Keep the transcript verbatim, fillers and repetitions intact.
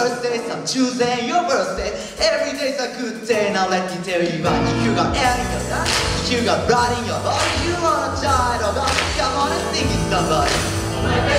birthday, some Tuesday, your birthday. Every day's a good day, now let me tell you about it. You got air in your lungs, you got blood in your body. You wanna die, dog, come on and sing it, somebody.